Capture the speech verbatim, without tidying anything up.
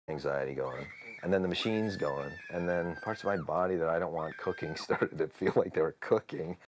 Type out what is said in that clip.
anxiety going, and then the machine's going, and then parts of my body that I don't want cooking started to feel like they were cooking.